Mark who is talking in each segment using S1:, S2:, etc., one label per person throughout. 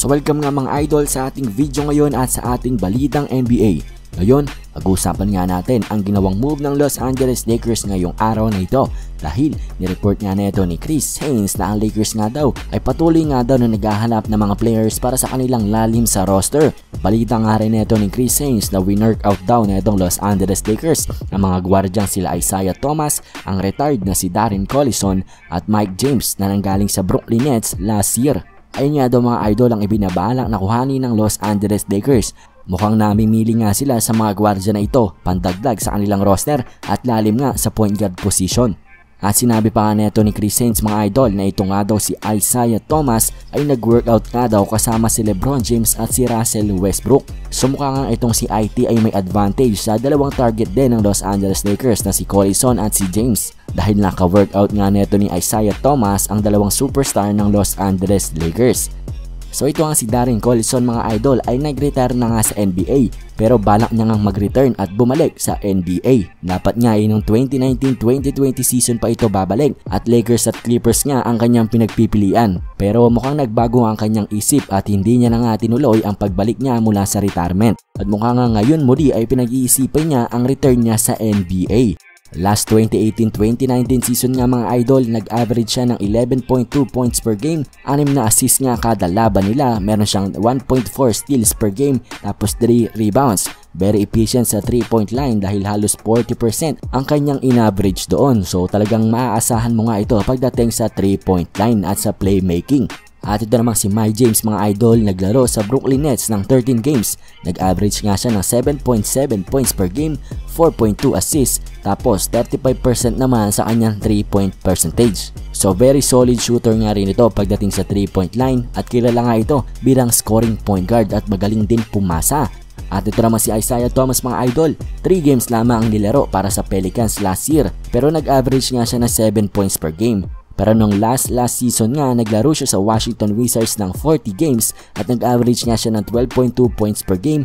S1: So welcome nga mga idol sa ating video ngayon at sa ating balitang NBA. Ngayon, pag-uusapan nga natin ang ginawang move ng Los Angeles Lakers ngayong araw na ito dahil nireport nga na ito ni Chris Haynes na ang Lakers nga daw ay patuloy nga daw na naghahanap ng mga players para sa kanilang lalim sa roster. Balita nga rin nito ni Chris Haynes na winworkout daw na itong Los Angeles Lakers ang mga gwardyang sila Isaiah Thomas, ang retired na si Darren Collison at Mike James na nanggaling sa Brooklyn Nets last year. Ayun nga daw mga idol ang ibinabalak na kuhanin ng Los Angeles Lakers. Mukhang namimili nga sila sa mga gwardya na ito, pandagdag sa kanilang roster at lalim nga sa point guard position. At sinabi pa nga neto ni Chris Haynes mga idol na ito nga daw si Isaiah Thomas ay nag-workout nga daw kasama si LeBron James at si Russell Westbrook. So mukha nga itong si IT ay may advantage sa dalawang target din ng Los Angeles Lakers na si Collison at si James. Dahil naka-workout nga neto ni Isaiah Thomas ang dalawang superstar ng Los Angeles Lakers. So ito nga si Darren Collison mga idol ay nag-retire na nga sa NBA pero balak niya nga mag-return at bumalik sa NBA. Dapat nga ay noong 2019-2020 season pa ito babalik at Lakers at Clippers nga ang kanyang pinagpipilian. Pero mukhang nagbago ang kanyang isip at hindi niya na nga tinuloy ang pagbalik niya mula sa retirement. At mukhang nga ngayon muli ay pinag-iisipan niya ang return niya sa NBA. Last 2018-2019 season nga mga idol, nag-average siya ng 11.2 points per game, 6 na assist nga kada laban nila, meron siyang 1.4 steals per game, tapos 3 rebounds. Very efficient sa 3-point line dahil halos 40% ang kanyang in-average doon. So talagang maaasahan mo nga ito pagdating sa 3-point line at sa playmaking. At ito namang si Mike James mga idol, naglaro sa Brooklyn Nets ng 13 games. Nag-average nga siya ng 7.7 points per game, 4.2 assists, tapos 35% naman sa kanyang 3-point percentage. So very solid shooter nga rin ito pagdating sa 3-point line at kilala nga ito bilang scoring point guard at magaling din pumasa. At ito naman si Isaiah Thomas mga idol, 3 games lamang ang nilaro para sa Pelicans last year pero nag-average nga siya ng 7 points per game. Pero nung last season nga, naglaro siya sa Washington Wizards ng 40 games at nag-average nga siya ng 12.2 points per game,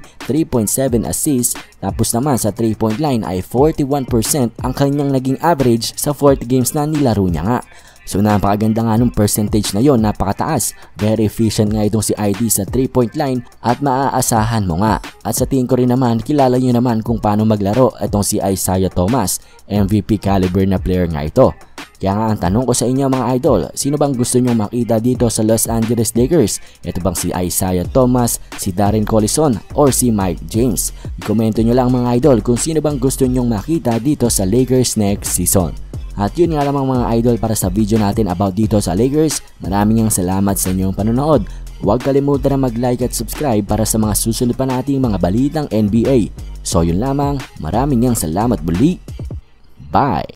S1: 3.7 assists, tapos naman sa 3-point line ay 41% ang kanyang naging average sa 40 games na nilaro niya nga. So napakaganda nga nung percentage na yon, napakataas. Very efficient nga itong si ID sa 3-point line at maaasahan mo nga. At sa tingin ko rin naman, kilala nyo naman kung paano maglaro itong si Isaiah Thomas. MVP caliber na player nga ito. Kaya nga ang tanong ko sa inyo mga idol, sino bang gusto nyong makita dito sa Los Angeles Lakers? Ito bang si Isaiah Thomas, si Darren Collison, or si Mike James? I-komento nyo lang mga idol kung sino bang gusto nyong makita dito sa Lakers next season. At yun nga lamang mga idol para sa video natin about dito sa Lakers. Maraming salamat sa inyong panonood. Huwag kalimutan na mag-like at subscribe para sa mga susunod pa nating mga balitang NBA. So yun lamang, maraming salamat muli. Bye!